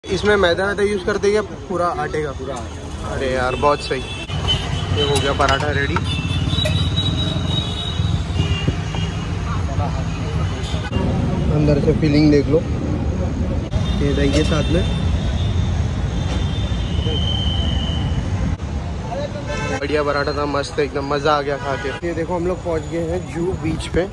इसमें मैदा वैदा यूज़ करते हैं या पूरा आटे का? पूरा। अरे यार बहुत सही। ये हो गया पराठा रेडी। अंदर से फीलिंग देख लो, ये दही के साथ में बढ़िया पराठा था, मस्त एकदम, मज़ा आ गया खा के। ये देखो हम लोग पहुंच गए हैं जूहू बीच पे,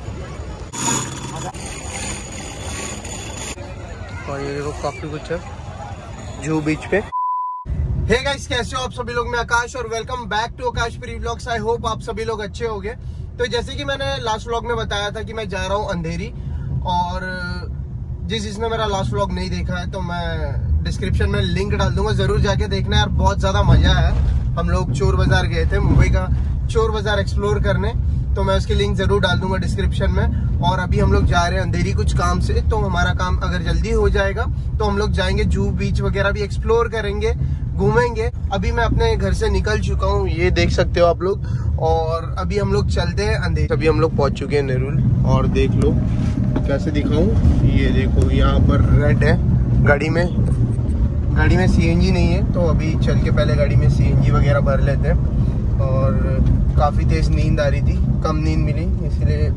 और ये देखो काफ़ी कुछ है जूहू बीच पे। हे गाइस, कैसे हो आप सभी लोग? मैं आकाश और welcome back to Akash pre vlogs. I hope आप सभी लोग अच्छे होंगे। तो जैसे कि मैंने लास्ट व्लॉग में बताया था कि मैं जा रहा हूँ अंधेरी, और जिसने मेरा लास्ट व्लॉग नहीं देखा है तो मैं डिस्क्रिप्शन में लिंक डाल दूंगा, जरूर जाके देखना यार, बहुत ज़्यादा मज़ा आया। हम लोग चोर बाज़ार गए थे, मुंबई का चोर बाज़ार एक्सप्लोर करने, तो मैं उसकी लिंक ज़रूर डाल दूंगा डिस्क्रिप्शन में। और अभी हम लोग जा रहे हैं अंधेरी कुछ काम से, तो हमारा काम अगर जल्दी हो जाएगा तो हम लोग जाएंगे जूहू बीच वगैरह भी एक्सप्लोर करेंगे, घूमेंगे। अभी मैं अपने घर से निकल चुका हूँ, ये देख सकते हो आप लोग, और अभी हम लोग चलते हैं अंधेरी। अभी हम लोग पहुँच चुके हैं नेरुल, और देख लो कैसे दिखाऊं, ये देखो यहाँ पर रेड है गाड़ी में सीएनजी नहीं है, तो अभी चल के पहले गाड़ी में सीएनजी वगैरह भर लेते हैं। और काफ़ी तेज़ नींद आ रही थी, कम नींद मिली, इसलिए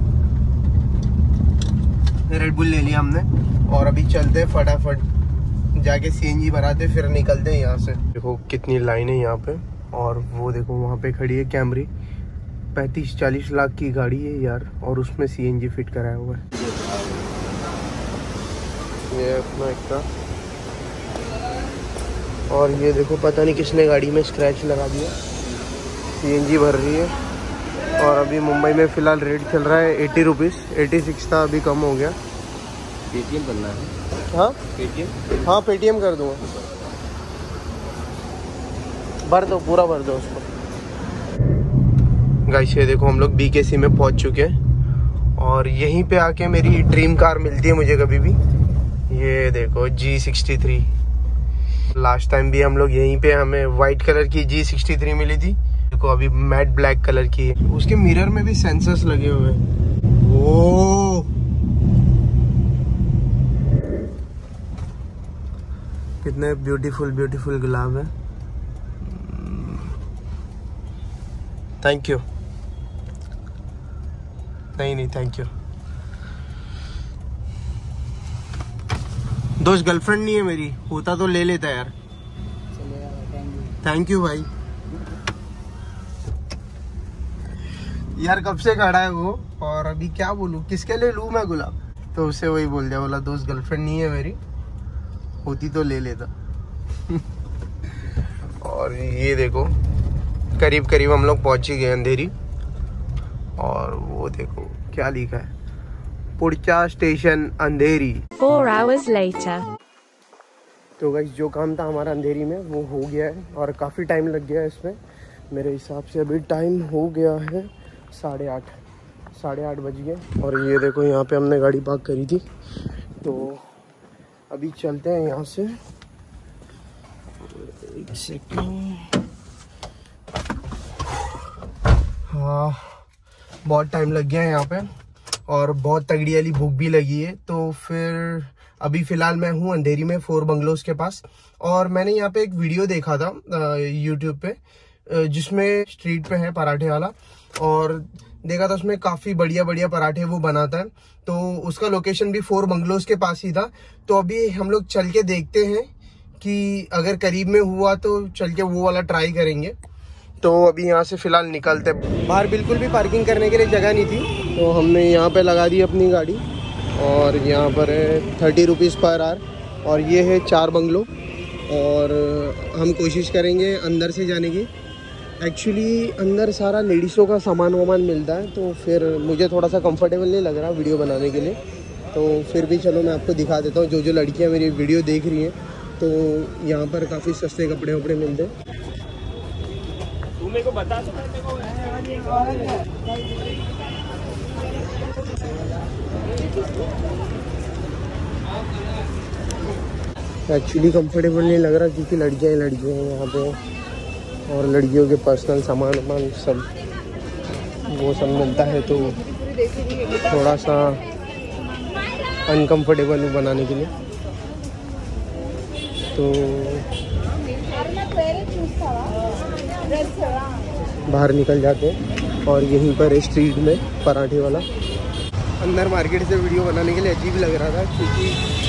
रेड बुल ले लिया हमने, और अभी चलते फटाफट जाके सीएनजी भराते फिर निकलते हैं यहाँ से। देखो कितनी लाइन है यहाँ पे, और वो देखो वहाँ पे खड़ी है कैमरी, 35-40 लाख की गाड़ी है यार, और उसमें सीएनजी फिट कराया हुआ है। ये अपना एक था, और ये देखो पता नहीं किसने गाड़ी में स्क्रैच लगा दिया, सीएनजी भर रही है। और अभी मुंबई में फ़िलहाल रेट चल रहा है 80 रुपीज़, 86 था, अभी कम हो गया। पेटीएम करना है? हाँ पेटीएम, हाँ पेटीएम कर दूँगा, भर दो, पूरा भर दो उसको। गाइस ये देखो हम लोग BKC में पहुंच चुके हैं, और यहीं पे आके मेरी ड्रीम कार मिलती है मुझे कभी भी। ये देखो G63, लास्ट टाइम भी हम लोग यहीं पे, हमें वाइट कलर की G63 मिली थी, देखो अभी मैट ब्लैक कलर की है। उसके मिरर में भी सेंसर्स लगे हुए हैं। ओ कितने ब्यूटीफुल गुलाब है। Thank you. नहीं थैंक यू दोस्त, गर्लफ्रेंड नहीं है मेरी, होता तो ले लेता यार। थैंक यू भाई। यार कब से खड़ा है वो, और अभी क्या बोलूं, किसके लिए लूं मैं गुलाब, तो उसे वही बोल दिया, बोला दोस्त गर्लफ्रेंड नहीं है मेरी, होती तो ले लेता। और ये देखो करीब हम लोग पहुंच ही गए अंधेरी, और वो देखो क्या लिखा है, पुढचा स्टेशन अंधेरी। 4 hours later. तो गाइस जो काम था हमारा अंधेरी में वो हो गया है, और काफ़ी टाइम लग गया है इसमें, मेरे हिसाब से अभी टाइम हो गया है 8:30 बज गए। और ये देखो यहाँ पे हमने गाड़ी पार्क करी थी, तो अभी चलते हैं यहाँ से। एक सेकंड, हाँ बहुत टाइम लग गया है यहाँ पे, और बहुत तगड़ी वाली भूख भी लगी है। तो फिर अभी फ़िलहाल मैं हूँ अंधेरी में 4 बंगलोज के पास, और मैंने यहाँ पे एक वीडियो देखा था यूट्यूब पे, जिसमें स्ट्रीट पे है पराठे वाला, और देखा था उसमें काफ़ी बढ़िया पराठे वो बनाता है, तो उसका लोकेशन भी 4 बंगलोज के पास ही था। तो अभी हम लोग चल के देखते हैं कि अगर करीब में हुआ तो चल के वो वाला ट्राई करेंगे। तो अभी यहाँ से फ़िलहाल निकलते। बाहर बिल्कुल भी पार्किंग करने के लिए जगह नहीं थी, तो हमने यहाँ पे लगा दी अपनी गाड़ी, और यहाँ पर है 30 रुपीज़ पर आवर, और ये है 4 बंगलो, और हम कोशिश करेंगे अंदर से जाने की। एक्चुअली अंदर सारा लेडीज़ों का सामान वामान मिलता है, तो फिर मुझे थोड़ा सा कंफर्टेबल नहीं लग रहा वीडियो बनाने के लिए, तो फिर भी चलो मैं आपको दिखा देता हूँ। जो लड़कियाँ मेरी वीडियो देख रही हैं, तो यहाँ पर काफ़ी सस्ते कपड़े वपड़े मिलते हैं। मेरे को बता दो। एक्चुअली कंफर्टेबल नहीं लग रहा, क्योंकि लड़कियाँ हैं यहाँ पे, और लड़कियों के पर्सनल सामान सब वो सब मिलता है, तो थोड़ा सा अनकंफर्टेबल बनाने के लिए। तो बाहर निकल जाते हैं और यहीं पर स्ट्रीट में पराठे वाला। अंदर मार्केट से वीडियो बनाने के लिए अजीब लग रहा था क्योंकि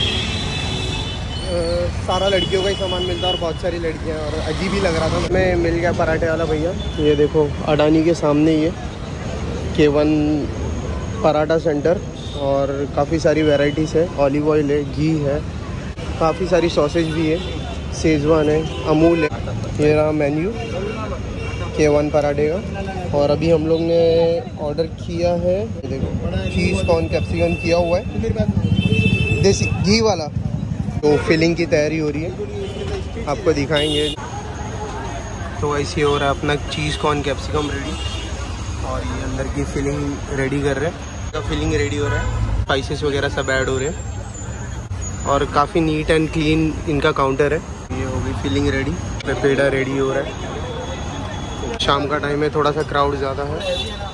सारा लड़कियों का ही सामान मिलता है और बहुत सारी लड़कियां, और अजीब ही लग रहा था। मैं मिल गया पराठे वाला भैया। ये देखो अडानी के सामने ये K1 पराठा सेंटर, और काफ़ी सारी वैरायटीज़ है। ऑलिव ऑयल है, घी है, काफ़ी सारी सॉसेज भी है, शेजवान है, अमूल है। ये रहा मेन्यू K1 पराठे का। और अभी हम लोग ने ऑर्डर किया है, ये देखो चीज़ कॉर्न कैप्सिकम किया हुआ है, देसी घी वाला। तो फिलिंग की तैयारी हो रही है, आपको दिखाएंगे। तो ऐसे हो रहा है अपना चीज़ कॉर्न कैप्सिकम रेडी, और ये अंदर की फिलिंग रेडी कर रहे हैं। फिलिंग रेडी हो रहा है, स्पाइसेस वगैरह सब ऐड हो रहे हैं, और काफ़ी नीट एंड क्लीन इनका काउंटर है। ये हो गई फिलिंग रेडी, पेड़ा रेडी हो रहा है। शाम का टाइम है, थोड़ा सा क्राउड ज़्यादा है।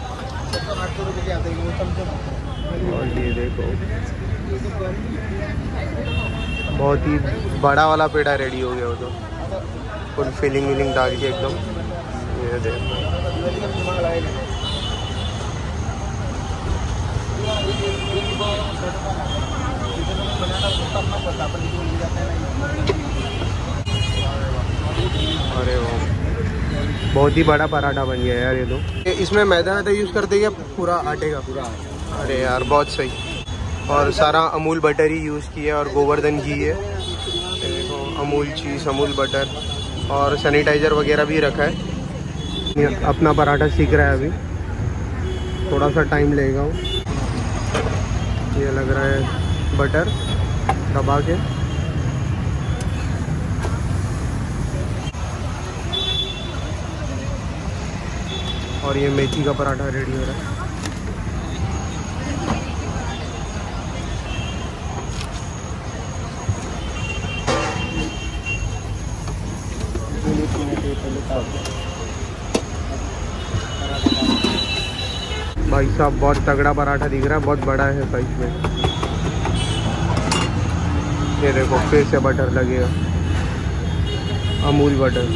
और ये देखो बहुत ही बड़ा वाला पेड़ा रेडी हो गया हो, तो फुल फिलिंग विलिंग डाल के एकदम। ये देखो अरे वाह, बहुत ही बड़ा पराठा बन गया यार ये तो। इसमें मैदा यूज़ करते हैं या पूरा आटे का? पूरा। अरे यार बहुत सही। और सारा अमूल बटर ही यूज़ किया है, और गोवर्धन घी है। देखो अमूल चीज़, अमूल बटर, और सैनिटाइज़र वगैरह भी रखा है। अपना पराठा सीख रहा है अभी, थोड़ा सा टाइम लगेगा। ये लग रहा है बटर दबा के। और ये मेथी का पराठा रेडी हो रहा है। भाई साहब बहुत तगड़ा पराठा दिख रहा है, बहुत बड़ा है साइज में। ये देखो फिर से बटर लगेगा, अमूल बटर।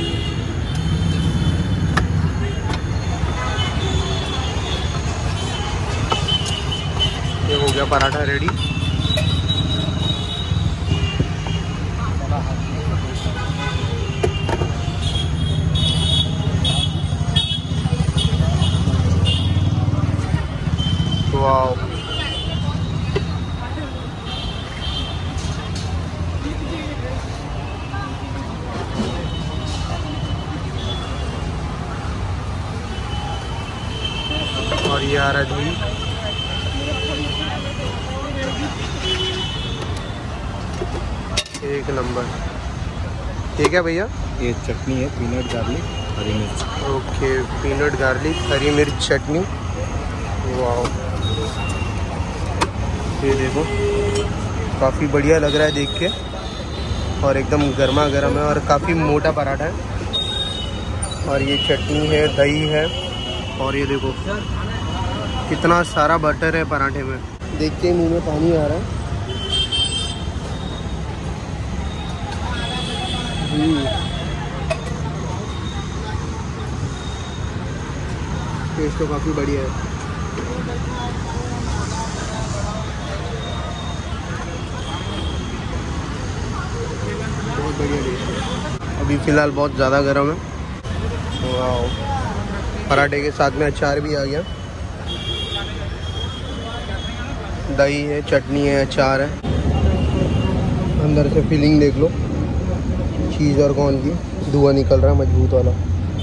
ये हो गया पराठा रेडी। वाओ, और ये आ रहा है दही। एक नंबर। ये क्या भैया? ये चटनी है, पीनट गार्लिक हरी मिर्च। ओके, पीनट गार्लिक हरी मिर्च चटनी। वाओ, ये देखो काफ़ी बढ़िया लग रहा है देख के, और एकदम गर्मा गर्म है, और काफ़ी मोटा पराठा है। और ये चटनी है, दही है, और ये देखो कितना सारा बटर है पराठे में। देख के मुंह में पानी आ रहा है। टेस्ट तो काफ़ी बढ़िया है। बहुत बढ़िया टेस्ट है। अभी फ़िलहाल बहुत ज़्यादा गर्म है। वाओ, पराठे के साथ में अचार भी आ गया। दही है, चटनी है, अचार है। अंदर से फिलिंग देख लो, चीज़ और कॉर्न की। धुआं निकल रहा है मजबूत वाला।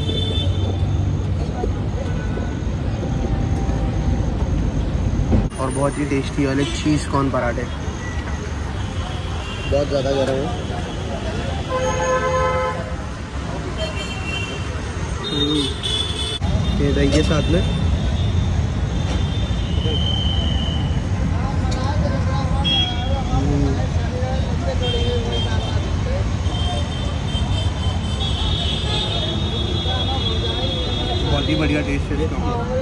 और बहुत ही टेस्टी वाले चीज़ कॉर्न पराठे, बहुत ज़्यादा गर्म है। ये दही के साथ में बहुत ही बढ़िया टेस्ट है।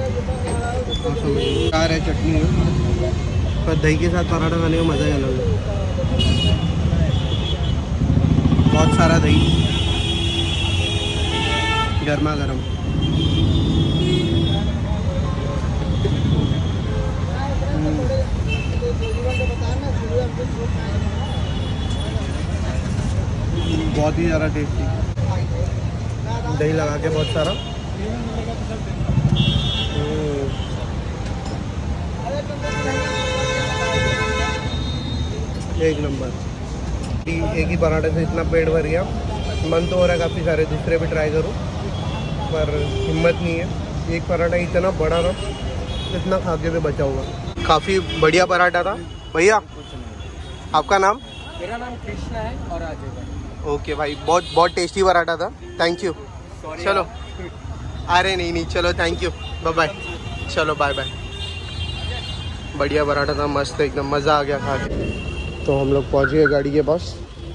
चार है, चटनी है, पर दही के साथ पराठा खाने का मज़ा ही अलग है। बहुत सारा दही, गर्मा गर्म। बहुत ही ज़्यादा टेस्टी, दही लगा के बहुत सारा। एक नंबर। एक ही पराठे से इतना पेट भर गया, मन तो हो रहा है काफ़ी सारे दूसरे भी ट्राई करूं, पर हिम्मत नहीं है। एक पराठा इतना बड़ा ना, इतना खा के भी बचा हुआ। काफ़ी बढ़िया पराठा था। भैया आपका नाम? मेरा नाम कृष्णा है और अजय भाई। ओके भाई, बहुत टेस्टी पराठा था, थैंक यू। चलो, अरे नहीं, चलो थैंक यू, बाय बाय। चलो बाय बाय। बढ़िया पराठा था, मस्त एकदम, मज़ा आ गया खा के। तो हम लोग पहुँच गए गाड़ी के पास।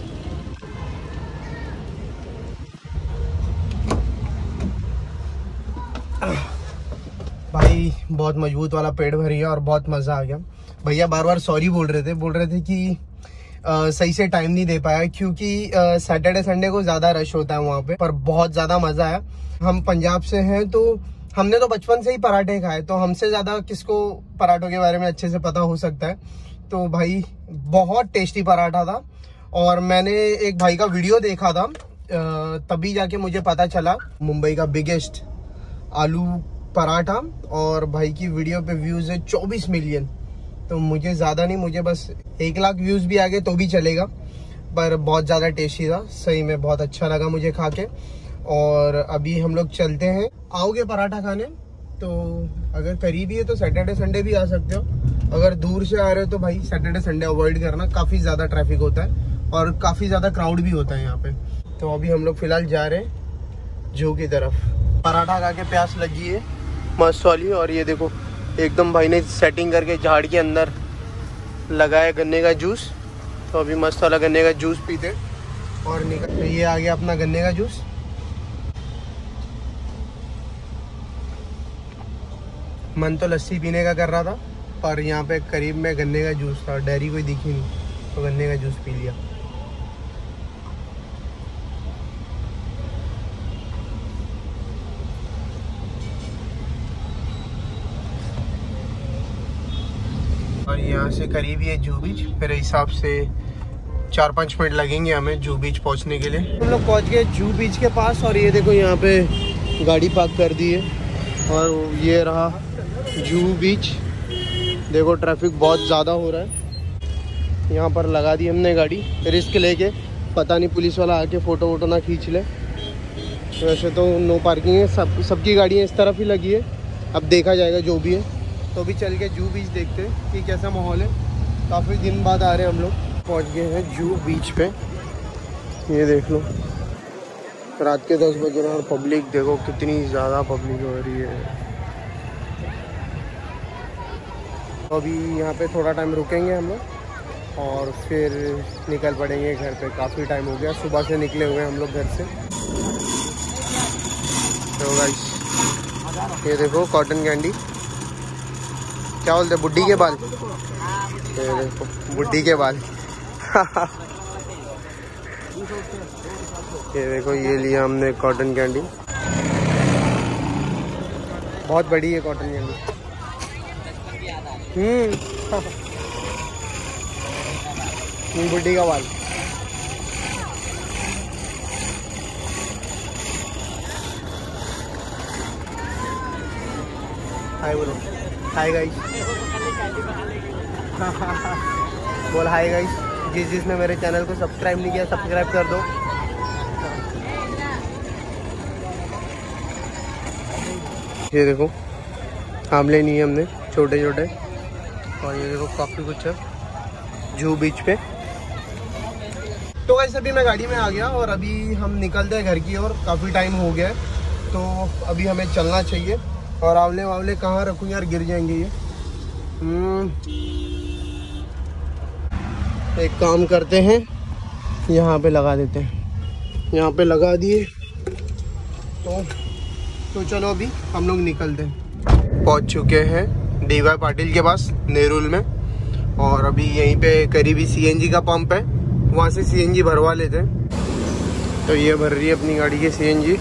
भाई बहुत मजबूत वाला पेट भर गया और बहुत मज़ा आ गया। भैया बार बार सॉरी बोल रहे थे कि सही से टाइम नहीं दे पाया, क्योंकि सैटरडे संडे को ज़्यादा रश होता है वहाँ पे, पर बहुत ज़्यादा मज़ा आया। हम पंजाब से हैं तो हमने तो बचपन से ही पराठे खाए, तो हमसे ज़्यादा किसको पराठों के बारे में अच्छे से पता हो सकता है। तो भाई बहुत टेस्टी पराठा था, और मैंने एक भाई का वीडियो देखा था, तभी जाके मुझे पता चला मुंबई का बिगेस्ट आलू पराठा, और भाई की वीडियो पे व्यूज़ है 24 मिलियन। तो मुझे ज़्यादा नहीं, मुझे बस 1 लाख व्यूज़ भी आ गए तो भी चलेगा, पर बहुत ज़्यादा टेस्टी था, सही में बहुत अच्छा लगा मुझे खा के। और अभी हम लोग चलते हैं। आओगे पराठा खाने तो अगर करीबी है तो सैटरडे संडे भी आ सकते हो, अगर दूर से आ रहे हो तो भाई सैटरडे संडे अवॉइड करना, काफ़ी ज़्यादा ट्रैफिक होता है और काफ़ी ज़्यादा क्राउड भी होता है यहाँ पे। तो अभी हम लोग फ़िलहाल जा रहे हैं जू की तरफ। पराठा खा के प्यास लगी है मस्त वाली, और ये देखो एकदम भाई ने सेटिंग करके झाड़ के अंदर लगाया गन्ने का जूस। तो अभी मस्त वाला गन्ने का जूस पीते और निकल। ये आ गया अपना गन्ने का जूस। मन तो लस्सी पीने का कर रहा था, पर यहाँ पे करीब में गन्ने का जूस था, डेयरी कोई दिखी नहीं, तो गन्ने का जूस पी लिया। और यहाँ से करीब ही है जू बीच, मेरे हिसाब से 4-5 मिनट लगेंगे हमें जू बीच पहुँचने के लिए। हम लोग पहुँच गए जू बीच के पास, और ये देखो यहाँ पे गाड़ी पार्क कर दी है, और ये रहा जू बीच। देखो ट्रैफिक बहुत ज़्यादा हो रहा है, यहाँ पर लगा दी हमने गाड़ी रिस्क लेके, पता नहीं पुलिस वाला आके फ़ोटो वोटो ना खींच ले। वैसे तो नो पार्किंग है, सबकी गाड़ियाँ इस तरफ ही लगी है, अब देखा जाएगा जो भी है। तो अभी चल के जू बीच देखते हैं कि कैसा माहौल है, काफ़ी दिन बाद आ रहे हैं हम लोग। पहुँच गए हैं जू बीच पे, ये देख लो रात के 10 बज रहे हैं और पब्लिक देखो कितनी ज़्यादा पब्लिक हो रही है। तो अभी यहाँ पे थोड़ा टाइम रुकेंगे हम लोग और फिर निकल पड़ेंगे घर पे। काफ़ी टाइम हो गया, सुबह से निकले हुए हैं हम लोग घर से। तो गाइस ये देखो कॉटन कैंडी, क्या बोलते हैं, बुड्ढी के बाल। ये देखो बुड्ढी के बाल ये देखो ये लिया हमने कॉटन कैंडी, बहुत बड़ी है कॉटन कैंडी। बुड्ढी का बाल। हाय बोलो, हाय गाइस बोल हाय गाइस। जिसने मेरे चैनल को सब्सक्राइब नहीं किया सब्सक्राइब कर दो। ये देखो आमले नहीं है हमने, छोटे छोटे। और ये देखो काफ़ी कुछ है जू बीच पे। तो वैसे अभी मैं गाड़ी में आ गया और अभी हम निकलते हैं घर की ओर, काफ़ी टाइम हो गया है तो अभी हमें चलना चाहिए। और आंवले वावले कहाँ रखूँ यार, गिर जाएंगे ये। एक काम करते हैं, यहाँ पे लगा देते हैं। यहाँ पे लगा दिए तो चलो अभी हम लोग निकलते हैं। पहुँच चुके हैं DY पाटिल के पास नेरुल में, और अभी यहीं पे करीबी CNG का पंप है, वहाँ से CNG भरवा लेते हैं। तो ये भर रही है अपनी गाड़ी की CNG।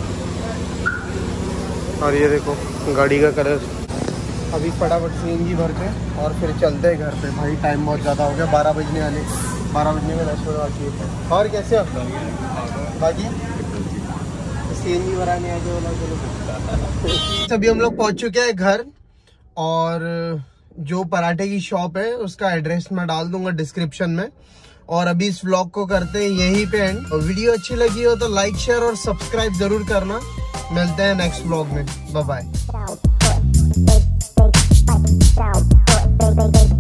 और ये देखो गाड़ी का कलर। अभी फटाफट CNG भरते हैं और फिर चलते हैं घर पे। भाई टाइम बहुत ज़्यादा हो गया, 12 बजने वाले, 12 बजने में 10 होने बाकी है। और कैसे हो बाकी? CNG भराने आगे वाला चलो। अभी हम लोग पहुंच चुके हैं घर, और जो पराठे की शॉप है उसका एड्रेस मैं डाल दूंगा डिस्क्रिप्शन में। और अभी इस व्लॉग को करते हैं यहीं पे एंड। और वीडियो अच्छी लगी हो तो लाइक, शेयर और सब्सक्राइब जरूर करना। मिलते हैं नेक्स्ट व्लॉग में। Bye bye.